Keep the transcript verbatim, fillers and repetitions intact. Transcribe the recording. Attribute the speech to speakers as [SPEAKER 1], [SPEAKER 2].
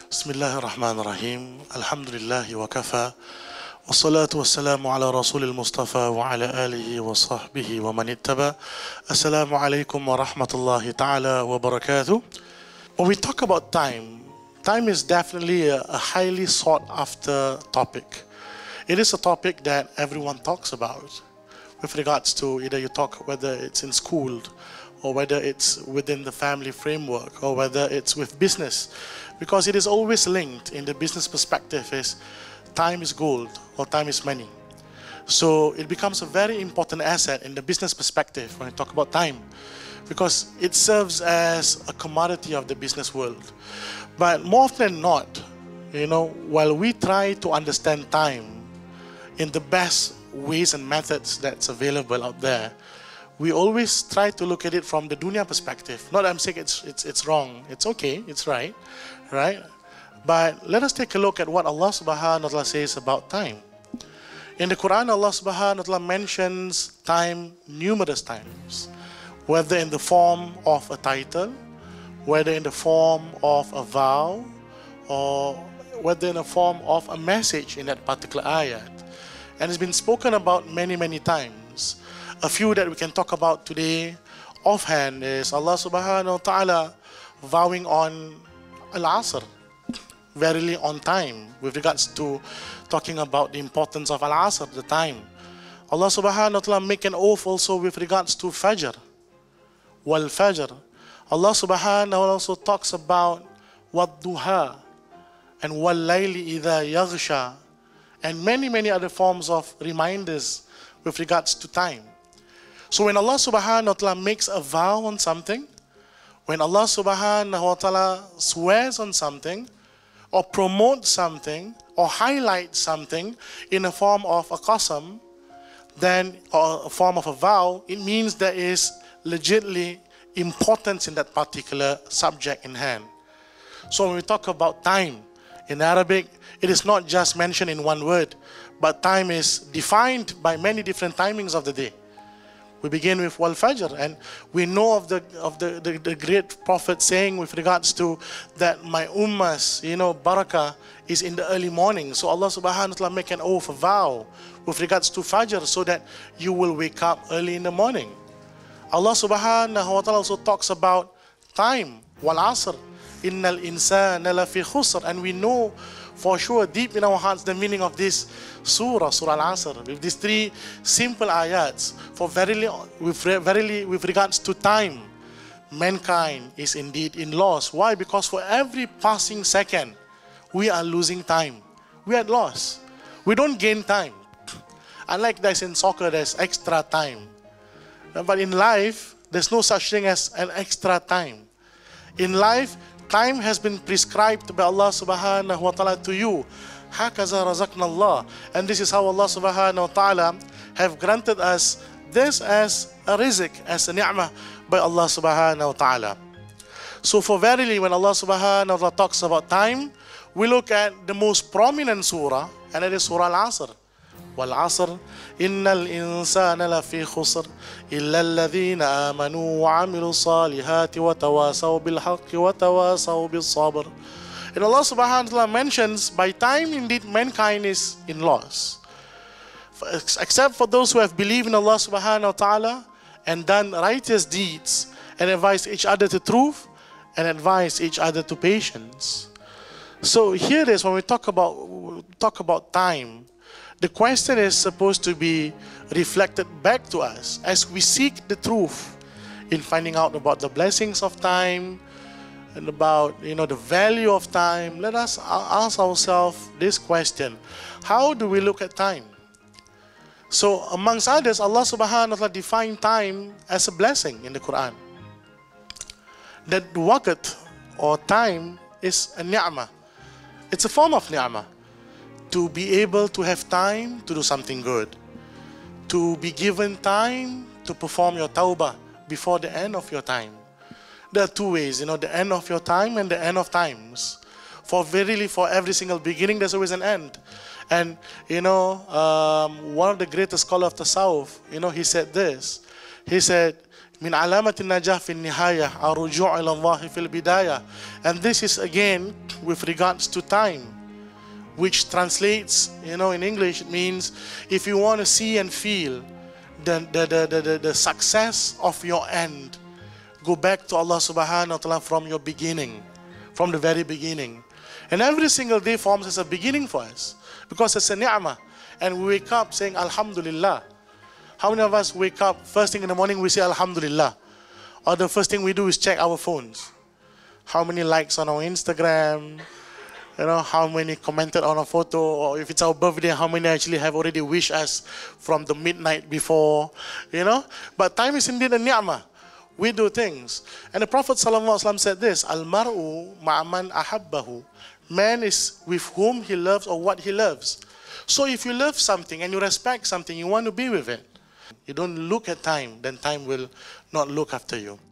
[SPEAKER 1] بسم الله الرحمن الرحيم الحمد لله وكفى والصلاة والسلام على رسول المصطفى وعلى آله وصحبه ومن اتبع. Assalamu alaikum wa rahmatullahi ta'ala wa barakatuh. When we talk about time, time is definitely a, a highly sought after topic. It is a topic that everyone talks about with regards to either you talk whether it's in school or whether it's within the family framework or whether it's with business, because it is always linked in the business perspective is time is gold or time is money. So it becomes a very important asset in the business perspective when we talk about time, because it serves as a commodity of the business world. But more often than not, you know, while we try to understand time in the best ways and methods that's available out there, we always try to look at it from the dunya perspective. Not that I'm saying it's, it's, it's wrong, it's okay, it's right, right? But let us take a look at what Allah subhanahu wa ta'ala says about time. In the Quran, Allah subhanahu wa ta'ala mentions time numerous times, whether in the form of a title, whether in the form of a vow, or whether in the form of a message in that particular ayat. And it's been spoken about many, many times. A few that we can talk about today offhand is Allah subhanahu wa ta'ala vowing on Al-Asr, verily on time, with regards to talking about the importance of Al-Asr, the time. Allah subhanahu wa ta'ala make an oath also with regards to Fajr, Wal Fajr. Allah subhanahu wa ta'ala also talks about Wad-Duha and Wal Layli Idha Yaghsha, and many, many other forms of reminders with regards to time. So when Allah subhanahu wa ta'ala makes a vow on something, when Allah subhanahu wa ta'ala swears on something, or promotes something, or highlights something in a form of a qasam, then, or a form of a vow, it means there is legitimately importance in that particular subject in hand. So when we talk about time, in Arabic, it is not just mentioned in one word, but time is defined by many different timings of the day. We begin with Wal Fajr, and we know of the of the, the, the great Prophet saying with regards to that my ummah's, you know, barakah is in the early morning. So Allah subhanahu wa ta'ala make an oath, a vow with regards to Fajr, so that you will wake up early in the morning. Allah subhanahu wa ta'ala also talks about time, Wal Asr, Innal insana lafi khusr, and we know for sure deep in our hearts the meaning of this surah, Surah Al-Asr, with these three simple ayats. For verily, with, verily, with regards to time, mankind is indeed in loss. Why? Because for every passing second, we are losing time. We are at loss. We don't gain time. Unlike there's in soccer, there's extra time. But in life, there's no such thing as an extra time. In life, time has been prescribed by Allah subhanahu wa ta'ala to you. Hakaza razaqna Allah. And this is how Allah subhanahu wa ta'ala have granted us this as a rizq, as a ni'mah by Allah subhanahu wa ta'ala. So for verily, when Allah subhanahu wa ta'ala talks about time, we look at the most prominent surah, and it is Surah Al-Asr. وَالْعَصْرِ إِنَّ الْإِنسَانَ لَفِي خُسْرٍ إِلَّا الَّذِينَ آمَنُوا وَعَمِلُوا الصَّالِحَاتِ وَتَوَاصَوْا بِالْحَقِّ وَتَوَاصَوْا بِالصَّبْرِ. And Allah subhanahu wa ta'ala mentions, by time indeed mankind is in loss, except for those who have believed in Allah subhanahu wa ta'ala and done righteous deeds and advised each other to truth and advised each other to patience. So here it is, when we talk about, talk about time, the question is supposed to be reflected back to us as we seek the truth in finding out about the blessings of time and about, you know, the value of time. Let us ask ourselves this question: how do we look at time? So amongst others, Allah subhanahu wa ta'ala defined time as a blessing in the Quran. That waqt or time is a ni'mah. It's a form of ni'mah. To be able to have time to do something good, to be given time to perform your tawbah before the end of your time. There are two ways, you know, the end of your time and the end of times. For verily, for every single beginning, there's always an end. And, you know, um, one of the greatest scholars of the South, you know, he said this. He said, من علامة النجاح في النهاية الرجوع إلى الله في البداية. And this is again with regards to time, which translates, you know, in English it means if you want to see and feel the, the, the, the, the, the success of your end, go back to Allah subhanahu wa ta'ala from your beginning, from the very beginning. And every single day forms as a beginning for us, because it's a ni'mah. And we wake up saying Alhamdulillah. How many of us wake up first thing in the morning, we say Alhamdulillah? Or the first thing we do is check our phones. How many likes on our Instagram? You know, how many commented on a photo? Or if it's our birthday, how many actually have already wished us from the midnight before? You know? But time is indeed a ni'mah. We do things. And the Prophet ﷺ said this, Al-mar'u ma'aman ahabbahu. Man is with whom he loves or what he loves. So if you love something and you respect something, you want to be with it. You don't look at time, then time will not look after you.